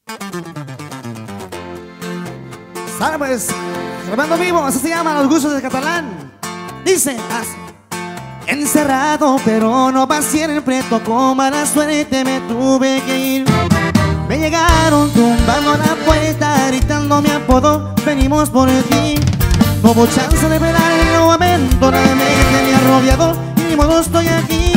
Sale pues, grabando vivo, así se llama Los Gustos del Catalán. Dice así: encerrado pero no pa' siempre, tocó mala suerte, me tuve que ir. Me llegaron tumbando a la puerta, gritando mi apodo, venimos por ti. No hubo chance de velar el momento, nada me tenía rodeado y ni modo estoy aquí.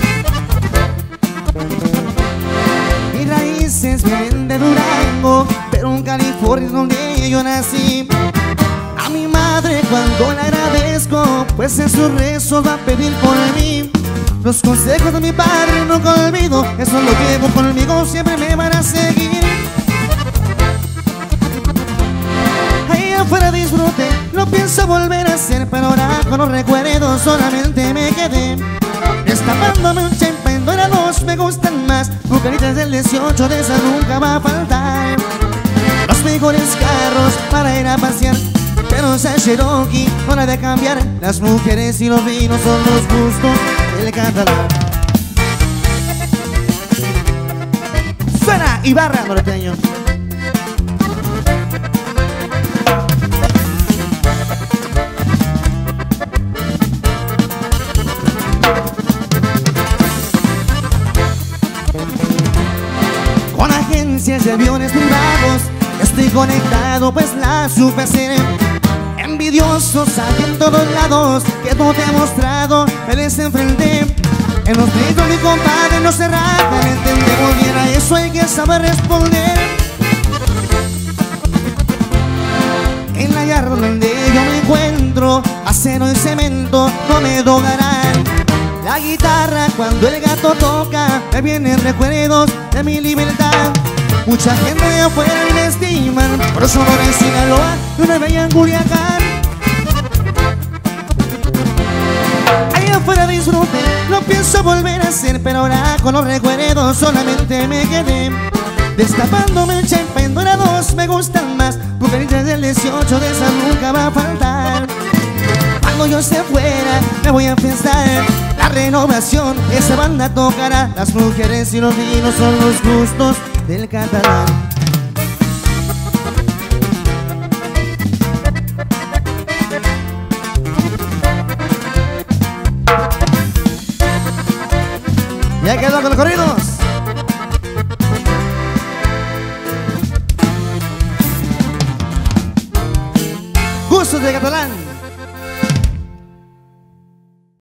Mis raíces vienen de Durango, pero en California es donde yo nací. A mi madre cuando le agradezco, pues en sus rezos va a pedir por mí. Los consejos de mi padre nunca olvido, eso lo llevo conmigo, siempre me van a seguir. Ahí afuera disfruté, no pienso volver a hacer, pero ahora con los recuerdos solamente me quedé. Destapándome un champán, dorados me gustan más, bucanitas del 18, de esa nunca va a faltar. Los mejores carros para ir a pasear, pero esa Cherokee no la de cambiar. Las mujeres y los vinos son los gustos del catalán. Suena Ibarra norteño. Con agencias de aviones privados estoy conectado, pues la supe hacer. Envidiosos hay en todos lados, que no te he mostrado, me les enfrenté. En los gritos mi compadre no se rajan, entendemos bien, a eso hay que saber responder. En la yarda donde yo me encuentro, acero y cemento no me dogarán. La guitarra cuando el gato toca, me vienen recuerdos de mi libertad. Mucha gente de afuera me estiman, por Sonora en Sinaloa y una bella en Culiacán. Ahí afuera disfruté, no pienso volver a hacer, pero ahora con los recuerdos solamente me quedé. Destapándome un champán, dorados me gustan más, bucanitas del 18, de esa nunca va a faltar. Cuando yo esté fuera me voy a pensar, la renovación, esa banda tocará. Las mujeres y los vinos son los gustos del catalán. Ya quedó con los corridos. Gustos del catalán.